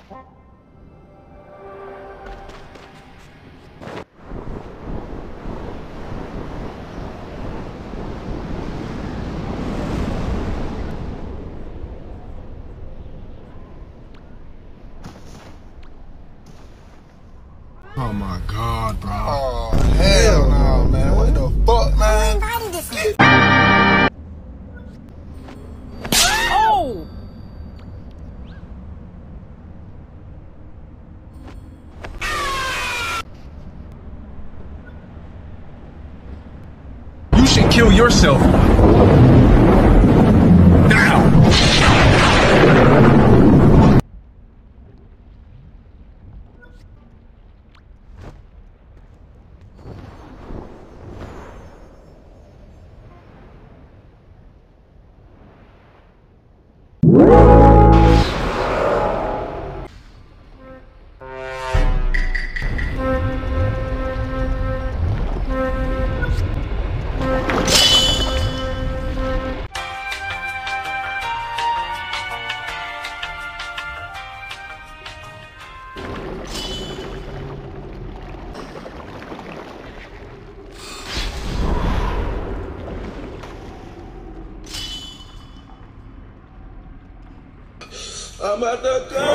Oh my God, bro. Oh, hell no, man. What the fuck, man? Oh! You should kill yourself. Now! I'm at the go.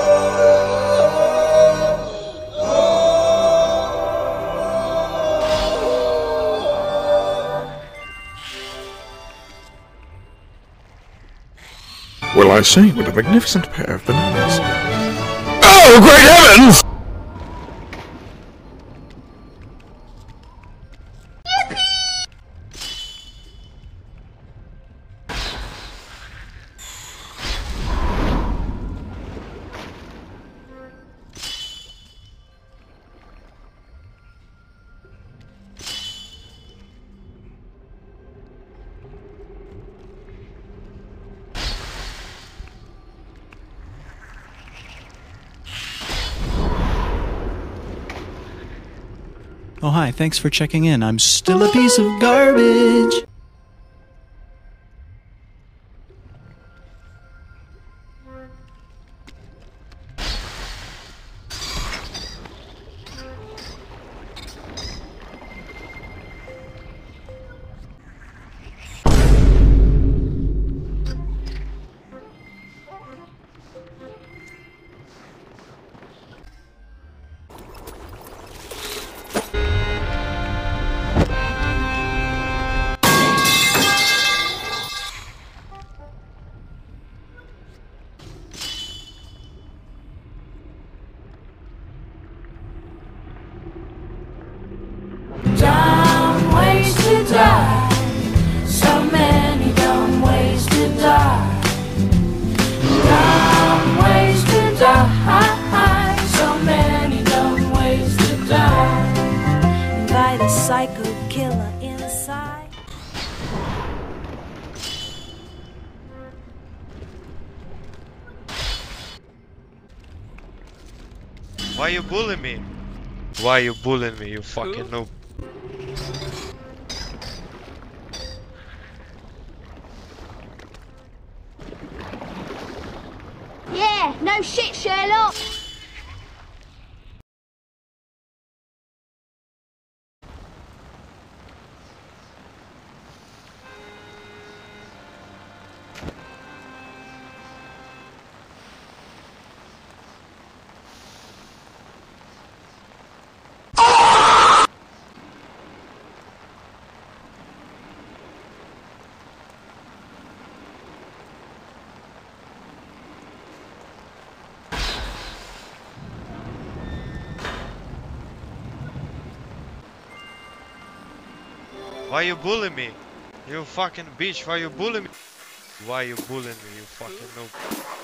Well, I say, what a magnificent pair of bananas. Oh, great heavens! Oh hi, thanks for checking in. I'm still a piece of garbage. Dumb ways to die. So many dumb ways to die. Dumb ways to die. So many dumb ways to die. By the psycho killer inside. Why you bullying me? Why you bullying me, you fucking noob? Yeah, no shit, Sherlock. Why you bullying me? You fucking bitch, why you bullying me? Why you bullying me, you fucking noob?